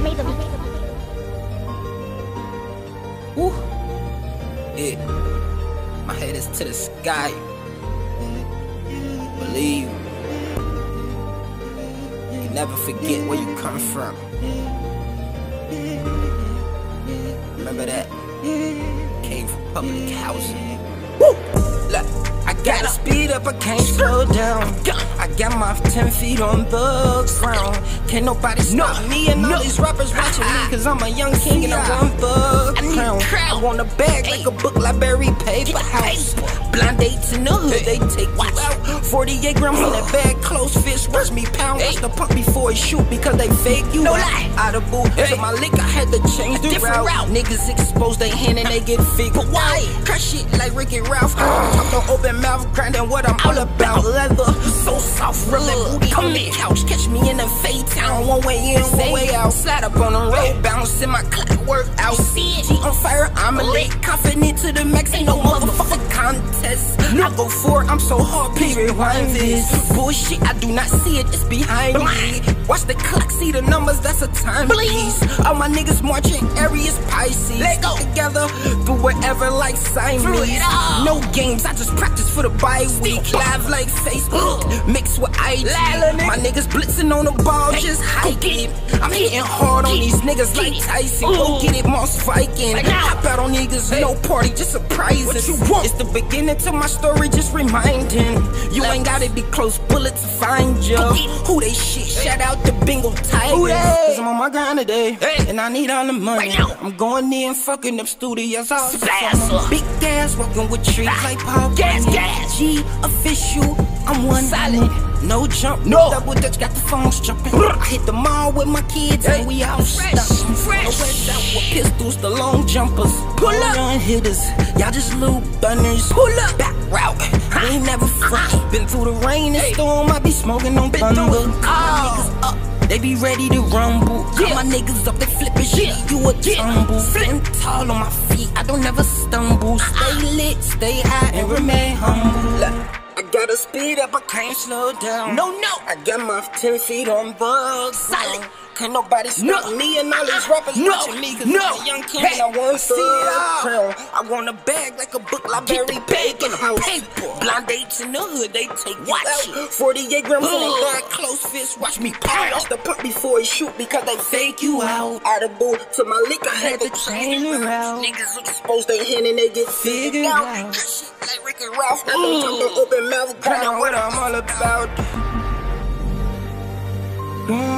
Woo. Yeah. My head is to the sky. Believe. You never forget where you come from. Remember that? Came from public housing. Woo. Look, I gotta speed up, I can't slow down. I got my 10 feet on the ground. Can't nobody stop me and all these rappers watching me, cause I'm a young king and I want the crown. I want a bag like a book library paper house. Blind dates in the hood, they take you out. 48 grams in that bag, close fish, watch me pound. Watch the pump before he shoot because they fake you out. Out of boo, so my lick, I had to change the route. Niggas expose their hand and they get figured out. Crush shit like Ricky Ralph. Talk no open mouth, grinding what I'm all about. Leather, so soft, rubbing booty on the couch. Catch me in a fade town, one way in, one way out. Slide up on the road, bounce in my clockwork out. She on fire, I'm a late, confident to the max, ain't no motherfucking contest. I go for it, I'm so hard, please rewind this. Bullshit, I do not see it, it's behind me. Watch the clock, see the numbers, that's a time piece. All my niggas marching, Aries, Pisces. Let's go together, through wherever like Siamese. No games, I just practice for the bye week. Live like Facebook, mixed with IG. My niggas blitzing on the ball, just hike it. I'm hitting hard on these niggas like Tyson. Go get it, Moss Viking. Hop out on niggas, no party, just surprises. It's the beginning to my story, just reminding you ain't gotta be close bullets to find you. Who they shit? Shout out to Bingo Tigers. Cause I'm on my grind today, and I need all the money. I'm going in, fucking up studios. Big gas, walking with trees like Paul. Gas. G official, I'm one solid. No jump, no double dutch, got the phones jumping. I hit the mall with my kids and we all stuck. I went out with pistols, the long jumpers. Pull up, young hitters, y'all just little bunners. Pull up, back route, I ain't never front. Been through the rain and storm, I be smoking on thunder. Niggas up, they be ready to rumble. Got my niggas up, they flipping shit, you a tumble. Sitting tall on my feet, I don't ever stumble. Stay lit, stay high, and remain humble. I gotta speed up, I can't slow down. No, I got my 10 feet on bugs. Solid. Can't nobody stop me and all these rappers watching me, cause I'm a young king and I want the crown. I want a bag like a book library paper house. Blind dates in the hood, they take you out. 48 grams in a bag, close fist, watch me pound. Watch the pump before he shoot because they fake you out. Out of boo, to my lick, I had to change the route. Niggas expose their hand and they get figured out. Shit like Ricky Ralph, I don't talk no open mouth, grinding what I'm all about.